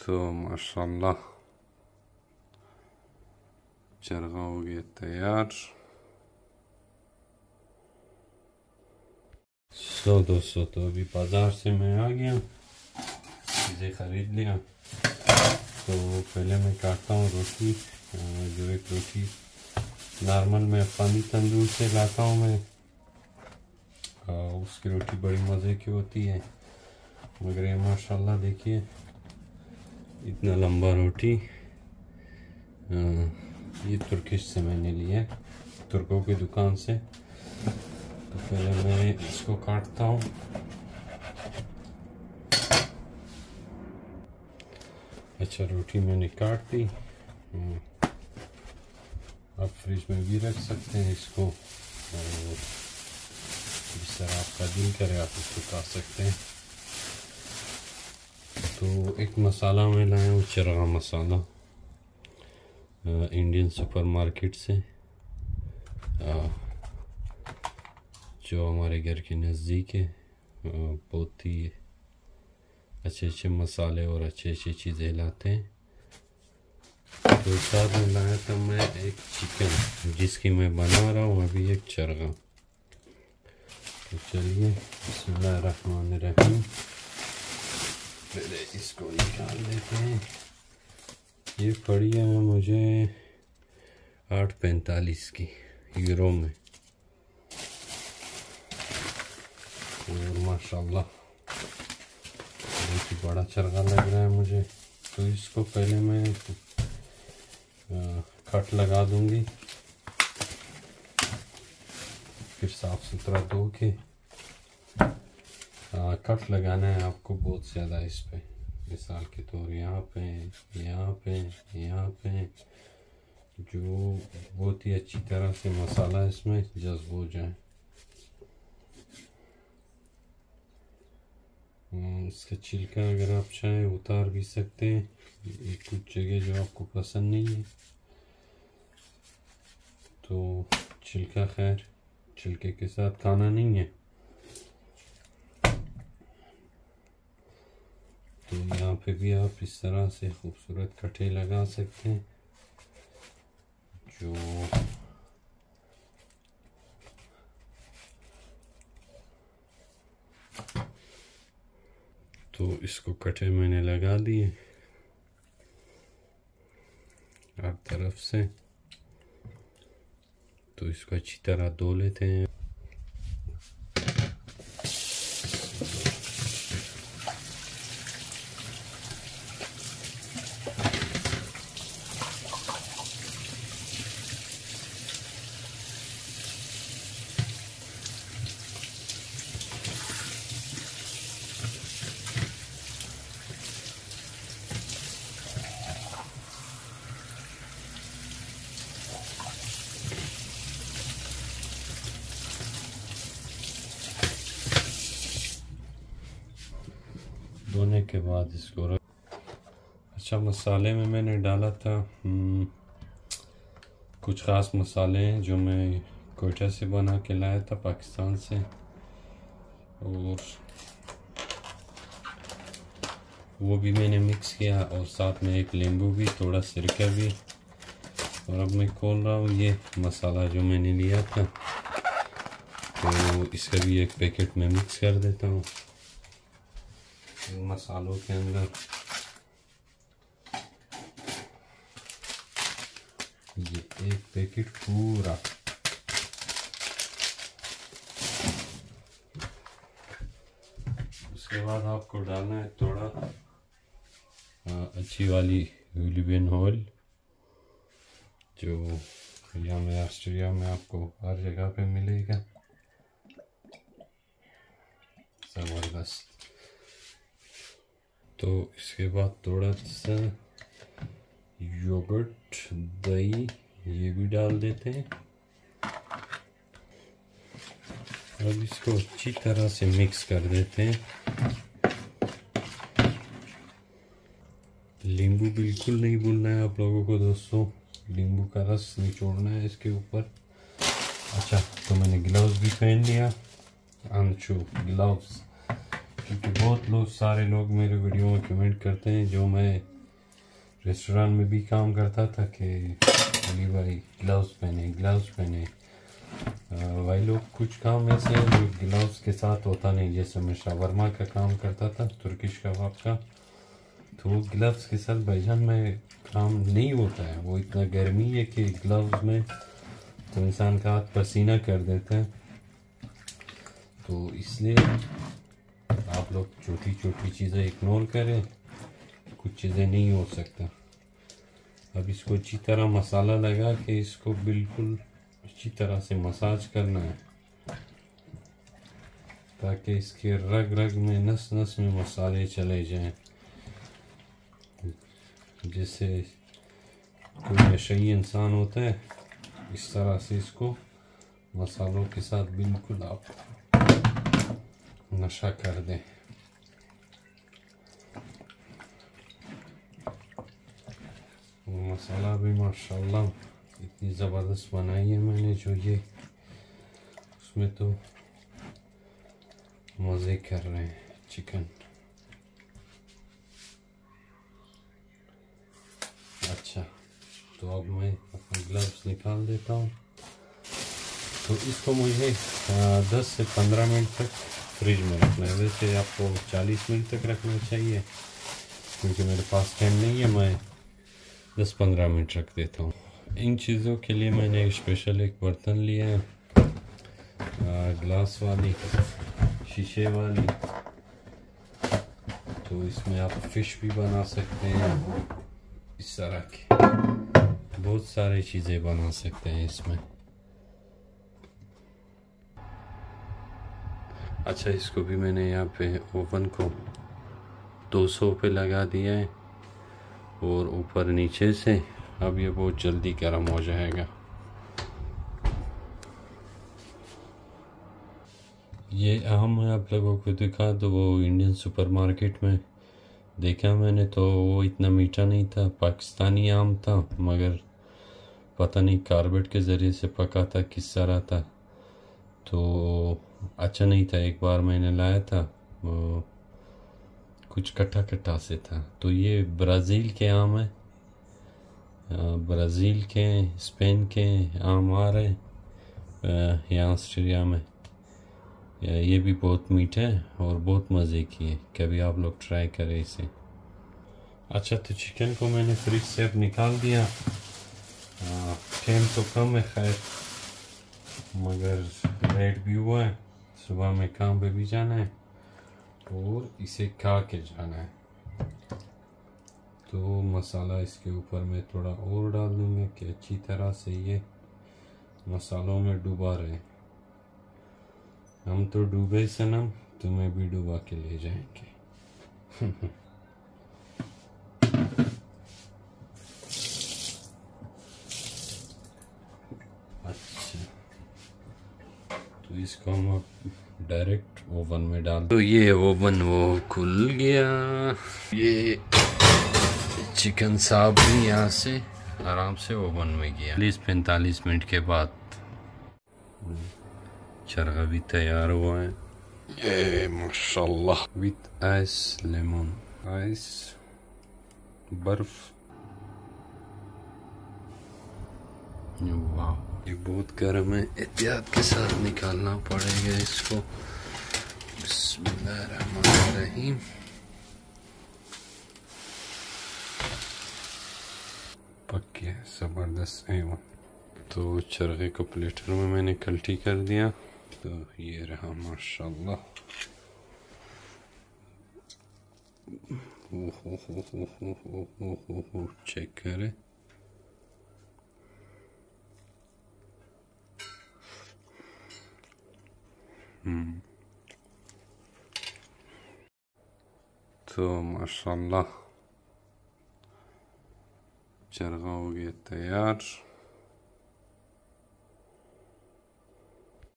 तो माशाल्लाह चरगा हो गया तैयार। दोस्तों तो अभी बाज़ार से मैं आ गया, चीज़ें ख़रीद लिया। तो पहले मैं काटता हूँ रोटी। जो एक रोटी नॉर्मल मैं पानी तंदूर से लाता हूँ मैं, उसकी रोटी बड़ी मज़े की होती है। मगर ये माशाल्लाह देखिए इतना लंबा रोटी, ये तुर्किश से मैंने लिया है, तुर्कों की दुकान से। तो पहले मैं इसको काटता हूँ। अच्छा, रोटी मैंने काट दी। आप फ्रिज में भी रख सकते हैं इसको, और जिस तरह आपका दिल करे आप इसको खा सकते हैं। तो एक मसाला मैं लाया हूँ, चरगा मसाला, इंडियन सुपर मार्केट से, जो हमारे घर के नज़दीक है। बहुत ही अच्छे अच्छे मसाले और अच्छी अच्छी चीज़ें लाते हैं। तो साथ में लाया था मैं एक चिकन, जिसकी मैं बना रहा हूँ अभी एक चरगा। तो चलिए बिस्मिल्लाहिर्रहमानिर्रहीम, पहले इसको निकाल लेते हैं। ये पड़ी है मुझे 8.45 की यूरो में, और माशाल्लाह बहुत ही बड़ा चरगा लग रहा है मुझे। तो इसको पहले मैं कट लगा दूंगी, फिर साफ सुथरा धो के कट लगाना है आपको बहुत ज़्यादा इस पे। मिसाल के तौर यहाँ पे, यहाँ पे, यहाँ पे, जो बहुत ही अच्छी तरह से मसाला इसमें जज्ब हो जाए। इसका छिलका अगर आप चाहें उतार भी सकते हैं, कुछ जगह जो आपको पसंद नहीं है तो छिलका, खैर छिलके के साथ खाना नहीं है। तो यहाँ पे भी आप इस तरह से खूबसूरत कटे लगा सकते हैं। जो तो इसको कटे मैंने लगा दिए हर तरफ से। तो इसको अच्छी तरह धो लेते हैं। धोने के बाद इसको रख। अच्छा, मसाले में मैंने डाला था कुछ ख़ास मसाले हैं जो मैं कोयटा से बना के लाया था पाकिस्तान से, और वो भी मैंने मिक्स किया, और साथ में एक नींबू भी, थोड़ा सिरका भी। और अब मैं खोल रहा हूँ ये मसाला जो मैंने लिया था, तो इसका भी एक पैकेट में मिक्स कर देता हूँ मसालों के अंदर। ये एक पैकेट पूरा। उसके बाद आपको डालना है थोड़ा अच्छी वाली ओलिव ऑयल, जो यहाँ में ऑस्ट्रेलिया में आपको हर जगह पे मिलेगा। ज़बरदस्त। तो इसके बाद थोड़ा सा योगर्ट, दही, ये भी डाल देते हैं। अब इसको अच्छी तरह से मिक्स कर देते हैं। नींबू बिल्कुल नहीं भूलना है आप लोगों को दोस्तों, नींबू का रस निचोड़ना है इसके ऊपर। अच्छा, तो मैंने ग्लव्स भी पहन लिया, आंचू ग्लव्स, क्योंकि बहुत लोग, सारे लोग मेरे वीडियो में कमेंट करते हैं जो मैं रेस्टोरेंट में भी काम करता था कि अली भाई ग्लव्स पहने। भाई लोग कुछ काम ऐसे हैं जो ग्लव्स के साथ होता नहीं। जैसे मैं शावरमा का काम करता था, तुर्किश कबाब का, तो वो ग्लव्स के साथ भाईजान में काम नहीं होता है। वो इतना गर्मी है कि ग्लव्स में तो इंसान का हाथ पसीना कर देता है। तो इसलिए आप लोग छोटी छोटी चीज़ें इग्नोर करें, कुछ चीज़ें नहीं हो सकता। अब इसको अच्छी तरह मसाला लगा के इसको बिल्कुल अच्छी तरह से मसाज करना है, ताकि इसके रग रग में नस नस में मसाले चले जाएं। जैसे कोई नशई इंसान होता है, इस तरह से इसको मसालों के साथ बिल्कुल आप नशा कर दें। मसाला भी माशाल्लाह इतनी ज़बरदस्त बनाई है मैंने, जो ये उसमें तो मज़े कर रहे हैं चिकन। अच्छा, तो अब मैं अपने ग्लव्स निकाल देता हूँ। तो इसको मुझे 10 से 15 मिनट तक फ्रिज में रखना है। वैसे आपको 40 मिनट तक रखना चाहिए, क्योंकि मेरे पास टाइम नहीं है। मैं 10-15 मिनट रख देता हूँ। इन चीज़ों के लिए मैंने एक स्पेशल एक बर्तन लिया है, ग्लास वाली, शीशे वाली। तो इसमें आप फिश भी बना सकते हैं, इस तरह की बहुत सारी चीज़ें बना सकते हैं इसमें। अच्छा, इसको भी मैंने यहाँ पे ओवन को 200 पे लगा दिया है, और ऊपर नीचे से अब ये बहुत जल्दी गर्म हो जाएगा। ये आम मैं आप लोगों को दिखा दो, वो इंडियन सुपरमार्केट में देखा मैंने, तो वो इतना मीठा नहीं था, पाकिस्तानी आम था, मगर पता नहीं कार्बेट के ज़रिए से पका था किस तरह था, तो अच्छा नहीं था। एक बार मैंने लाया था, वो कुछ कट्टा कट्टा से था। तो ये ब्राज़ील के आम है, ब्राज़ील के, स्पेन के आम आ रहे यहाँ ऑस्ट्रेलिया में। ये भी बहुत मीठा है और बहुत मज़े की है, कभी आप लोग ट्राई करें इसे। अच्छा, तो चिकन को मैंने फ्रिज से अब निकाल दिया। टाइम तो कम है खैर, मगर लेट भी हुआ है, सुबह में काम पे भी जाना है और इसे खा के जाना है। तो मसाला इसके ऊपर मैं थोड़ा और डाल दूँगा कि अच्छी तरह से ये मसालों में डूबा रहे। हम तो डूबे सनम, तुम्हें भी डूबा के ले जाएंगे। अच्छा, तो इसको हम अब डायरेक्ट ओवन में डाल। तो ये ओवन वो खुल गया। ये चिकन साहब भी यहाँ से आराम से ओवन में गया। 40-45 मिनट के बाद चरगा भी तैयार हुआ है। ये माशाल्लाह, विथ आइस, लेमन आइस, बर्फ। वाह, ये बहुत गर्म है, एहतियात के साथ निकालना पड़ेगा इसको। बिस्मिल्लाहिर्रहमानिर्रहीम। पक गया, ज़बरदस्त है वो। तो चरगे को प्लेटर में मैंने कल्टी कर दिया। तो ये रहा माशाल्लाह। चेक करें। तो माशाल्लाह चरगा हो गया तैयार।